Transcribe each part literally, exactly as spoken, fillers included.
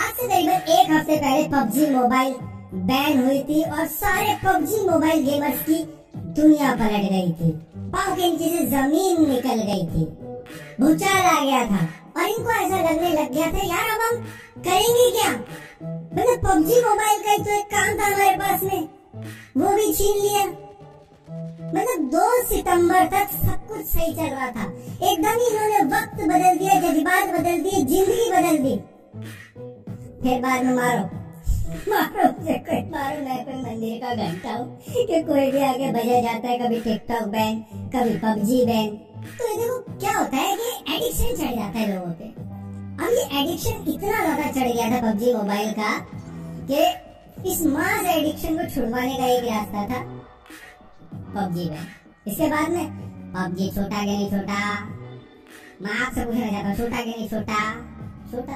आज से करीबन एक हफ्ते पहले पबजी मोबाइल बैन हुई थी और सारे पबजी मोबाइल गेमर्स की दुनिया पलट गई थी। पांव के नीचे से जमीन निकल गई थी, भूचाल आ गया था और इनको ऐसा लगने लग गया था यार अब हम करेंगे क्या। मतलब पबजी मोबाइल का ही तो एक काम था हमारे पास में, वो भी छीन लिया। मतलब दो सितंबर तक सब कुछ सही चल रहा था, एकदम ही इन्होंने वक्त बदल दिया, जज्बात बदल दिए, जिंदगी बदल दी। फिर बाद में मारो मारो मुझे कोई मारो, मैं कोई मंदिर का घंटा हूँ कि कोई भी आगे बजा जाता है। कभी टिकटॉक बैन, कभी पबजी बैन। तो ये देखो क्या होता है कि एडिक्शन चढ़ जाता है लोगों पे। अब ये एडिक्शन इतना ज्यादा चढ़ गया था पबजी मोबाइल का कि इस मास एडिक्शन को छुड़वाने का एक रास्ता था पबजी बैन। इसके बाद में पबजी छोटा के नहीं छोटा, मैं आपसे पूछना चाहता हूँ छोटा के नहीं छोटा, छोटा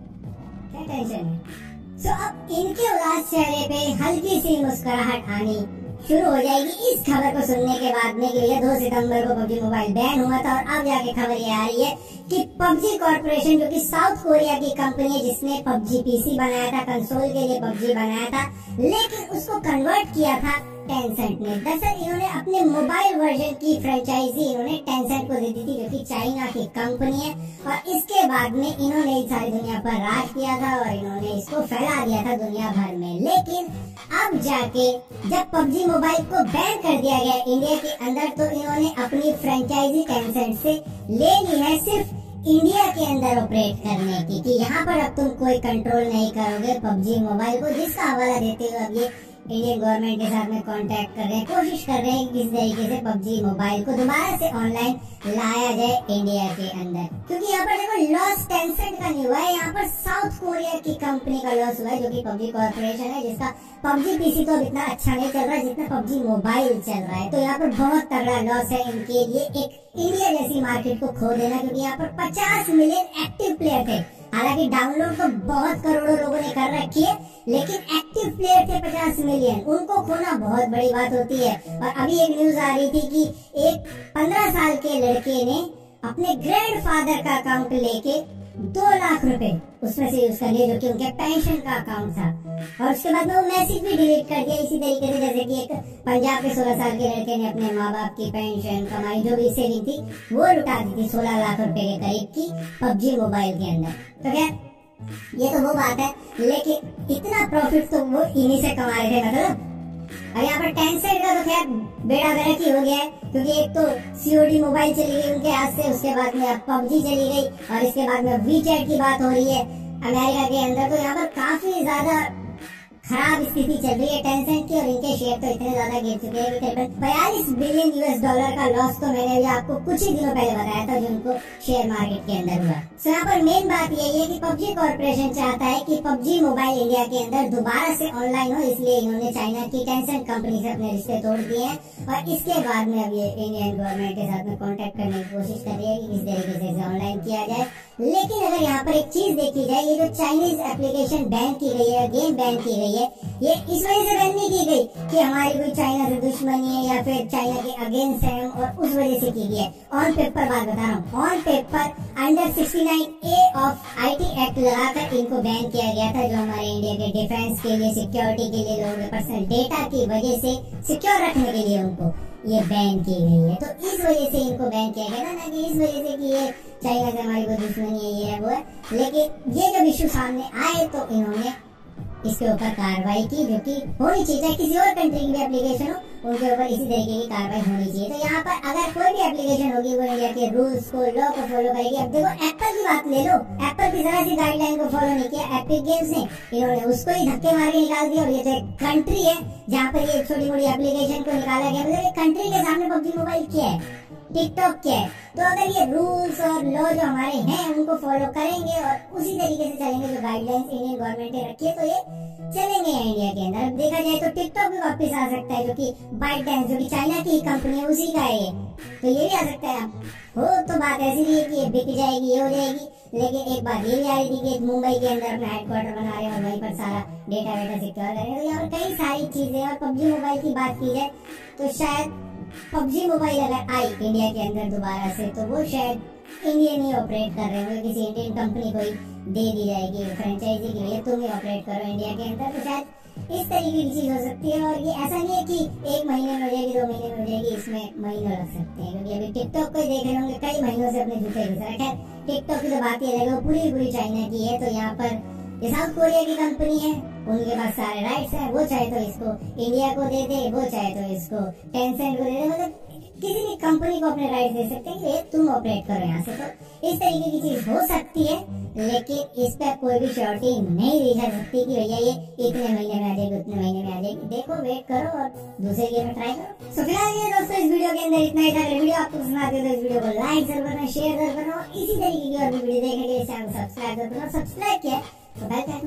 क्या टेंशन है। सो so, अब इनके उदास चेहरे पे हल्की सी मुस्कुराहट आनी शुरू हो जाएगी इस खबर को सुनने के बाद में कि भैया दो सितंबर को पबजी मोबाइल बैन हुआ था और अब जाके खबर ये आ रही है कि पबजी कॉर्पोरेशन जो कि साउथ कोरिया की कंपनी है जिसने पबजी पीसी बनाया था, कंसोल के लिए पबजी बनाया था, लेकिन उसको कन्वर्ट किया था टेंसेंट ने। दरअसल इन्होंने अपने मोबाइल वर्जन की फ्रेंचाइजी इन्होंने टेंसेंट को दे दी थी जो कि चाइना की कंपनी है और इसके बाद में इन्होंने सारी दुनिया पर राज किया था और इन्होंने इसको फैला दिया था दुनिया भर में। लेकिन अब जाके जब पबजी मोबाइल को बैन कर दिया गया इंडिया के अंदर तो इन्होंने अपनी फ्रेंचाइजी टेंसेंट से ले ली है सिर्फ इंडिया के अंदर ऑपरेट करने की, कि यहाँ पर अब तुम कोई कंट्रोल नहीं करोगे पबजी मोबाइल को, जिसका हवाला देते हुए अब ये इंडियन गवर्नमेंट के साथ में कांटेक्ट कर रहे हैं, कोशिश कर रहे हैं कि किस तरीके से पबजी मोबाइल को दोबारा से ऑनलाइन लाया जाए इंडिया के अंदर। क्योंकि यहाँ पर देखो लॉस टेंसेंट का नहीं हुआ है, यहाँ पर साउथ कोरिया की कंपनी का लॉस हुआ है जो कि पबजी कॉर्पोरेशन है, जिसका पबजी पीसी तो अब इतना अच्छा नहीं चल रहा है जितना पबजी मोबाइल चल रहा है। तो यहाँ पर बहुत तगड़ा लॉस है इनके लिए एक इंडिया जैसी मार्केट को खो देना, क्योंकि यहाँ पर पचास मिलियन एक्टिव प्लेयर थे। हालांकि डाउनलोड तो बहुत करोड़ों लोगों ने कर रखी है, लेकिन एक्टिव प्लेयर थे पचास मिलियन, उनको खोना बहुत बड़ी बात होती है। और अभी एक न्यूज आ रही थी कि एक पंद्रह साल के लड़के ने अपने ग्रैंडफादर का अकाउंट लेके दो लाख रुपए उसमें से यूज कर लिए जो कि उनके पेंशन का अकाउंट था, और उसके बाद में वो मैसेज भी डिलीट कर दिया। इसी तरीके से जैसे कि एक पंजाब के सोलह साल के लड़के ने अपने माँ बाप की पेंशन कमाई जो भी सेविंग थी वो लुटा दी थी सोलह लाख रुपए के करीब की पबजी मोबाइल के अंदर। तो क्या ये तो वो बात है, लेकिन इतना प्रॉफिट तो वो इन्हीं से कमा रहे थे। मतलब और यहाँ पर टेंसेंट का तो खैर बेड़ा गर्क ही हो गया है, क्योंकि एक तो सीओडी मोबाइल चली गई उनके हाथ से, उसके बाद में अब पबजी चली गई और इसके बाद में वीचैट की बात हो रही है अमेरिका के अंदर। तो यहाँ पर काफी ज्यादा खराब स्थिति चल रही है टेंसेंट की और इनके शेयर तो इतने ज्यादा गिर चुके हैं कि करीबन बयालीस बिलियन यूएस डॉलर का लॉस तो मैंने भी आपको कुछ ही दिनों पहले बताया था जिनको शेयर मार्केट के अंदर हुआ। सो यहाँ पर मेन बात यही है कि पबजी कॉर्पोरेशन चाहता है कि पबजी मोबाइल इंडिया के अंदर दोबारा से ऑनलाइन हो, इसलिए इन्होंने चाइना की टेंसेंट कंपनी से अपने रिश्ते तोड़ दिए हैं और इसके बाद में अब ये इंडियन गवर्नमेंट के साथ में कॉन्टेक्ट करने की कोशिश कर रही है कि किस तरीके से इसे ऑनलाइन किया जाए। लेकिन अगर यहाँ पर एक चीज देखी जाए, ये जो चाइनीज एप्लीकेशन बैन की गई है, गेम बैन की गई है, ये इस वजह से बैन नहीं की गई कि हमारी कोई चाइना से दुश्मनी है या फिर चाइना के अगेंस्ट है और उस वजह से की गई है। ऑन पेपर बात बता रहा हूँ, on paper under sixty nine A of IT Act लगाकर इनको बैन किया गया था, जो हमारे इंडिया के डिफेंस के लिए, सिक्योरिटी के लिए, लोगों के पर्सनल डेटा की वजह से सिक्योर रखने के लिए उनको ये बैन की गई है। तो इस वजह से इनको बैन किया गया था, ना कि इस वजह से कि ये चाइना से हमारी कोई दुश्मनी है, ये है वो है। लेकिन ये जब इश्यू सामने आए तो इन्होंने इसके ऊपर कार्रवाई की, जो कि होनी चाहिए, चाहे किसी और कंट्री की भी एप्लीकेशन हो उनके ऊपर इसी तरीके की कार्रवाई होनी चाहिए। तो यहाँ पर अगर कोई भी एप्लीकेशन होगी वो इंडिया के रूल्स को, लॉ को फॉलो करेगी। अब देखो एप्पल की बात ले लो, एप्पल की जरा सी गाइडलाइन को फॉलो नहीं किया एपिक गेम्स ने, इन्होंने उसको ही धक्के मार के निकाल दिया। और ये तो एक कंट्री है जहाँ पर ये छोटी मोटी एप्लीकेशन को निकाला गया, मतलब एक कंट्री के सामने पबजी मोबाइल क्या है, टिकटॉक क्या है। तो अगर ये रूल्स और लॉ जो हमारे हैं उनको फॉलो करेंगे और उसी तरीके से चलेंगे जो गाइडलाइंस इंडियन गवर्नमेंट ने रखी है, तो ये चलेंगे इंडिया के अंदर। अब देखा जाए तो टिकटॉक भी वापस आ सकता है, जो कि बाइट डांस जो कि चाइना की कंपनी है उसी का है ये, तो ये भी आ सकता है। हो तो बात ऐसी नहीं है कि ये बिक जाएगी, ये हो जाएगी, लेकिन एक बात ये भी आ रही थी कि एक मुंबई के अंदर अपना हेडक्वार्टर बना रहे हैं और वहीं पर सारा डेटा वेटा सिक्योर करेंगे। तो यहाँ पर कई सारी चीजें, और पबजी मोबाइल की बात की जाए तो शायद पबजी मोबाइल अगर आई इंडिया के अंदर दोबारा से, तो वो शायद इंडियन ही ऑपरेट कर रहे होंगे, किसी इंडियन कंपनी को ही दे दी जाएगी फ्रेंचाइजी के लिए, तुम ही ऑपरेट करो इंडिया के अंदर। तो शायद इस तरीके की चीज हो सकती है। और ये ऐसा नहीं है कि एक महीने में हो जाएगी, दो महीने में हो जाएगी, इसमें महीनों लग सकते हैं। क्योंकि अभी टिकटॉक को देख रहे होंगे, कई महीनों से अपने जूते घिस रखे हैं। टिकटॉक की तो बात ही अलग है, वो पूरी पूरी चाइना की है। तो यहाँ पर ये साउथ कोरिया की कंपनी है, उनके पास सारे राइट्स हैं। वो चाहे तो इसको इंडिया को दे दे, वो चाहे तो इसको टेंसेंट को दे दे, मतलब किसी भी कंपनी को अपने राइट्स दे सकते हैं कि ये तुम ऑपरेट करो यहाँ से। तो इस तरीके की चीज हो सकती है, लेकिन इस पर कोई भी श्योरिटी नहीं दी जा सकती कि भैया ये इतने महीने में आ जाएगी, उतने महीने में आ जाएगी। देखो, वेट करो और दूसरे गेम में ट्राई करो। सो फिलहाल ये दोस्तों इस वीडियो के अंदर इतना ही था। अगर वीडियो आपको पसंद आती है तो इस वीडियो को लाइक जरूर करना, शेयर जरूर करना, और इसी तरीके की और भी वीडियो देखने के लिए चैनल को सब्सक्राइब जरूर करना। सब्सक्राइब किया तो बेल